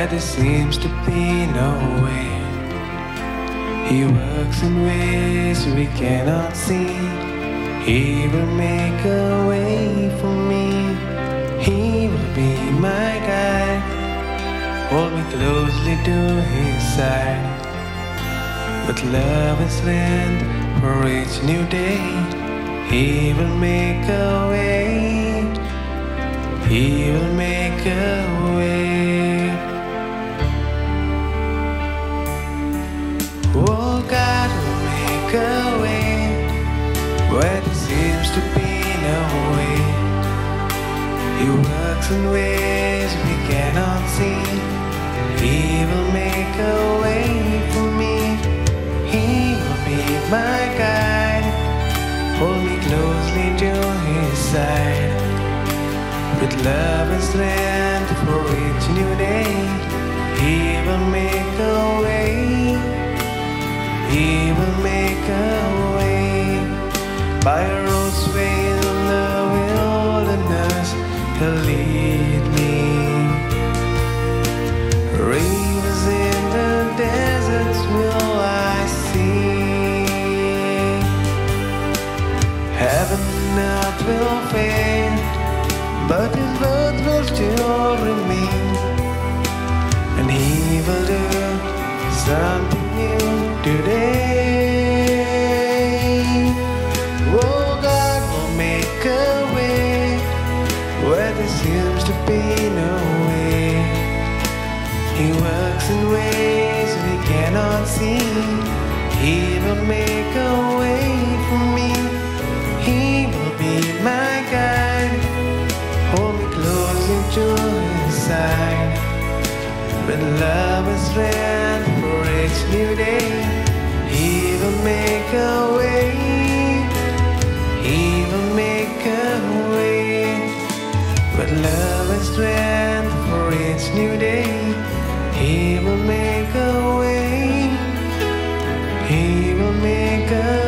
there seems to be no way. He works in ways we cannot see. He will make a way for me. He will be my guide. Hold me closely to his side. With love and strength for each new day, he will make a way. He will make a way. Oh, God will make a way where there seems to be no way. He works in ways we cannot see. He will make a way for me. He will be my guide. Hold me closely to his side. With love and strength for each new day, he will make a way. He will make a way. By a roadway in the wilderness, he'll lead me. Rivers in the deserts will I see. Heaven and earth will fade, but his word will still remain. And he will do something new today. Oh, God will make a way where there seems to be no way. He works in ways we cannot see. He will make a way for me. He will be my guide. Hold me closely to his side. With love and strength for each new day, he will make a way. He will make a way. With love and strength for each new day, he will make a way. He will make a way.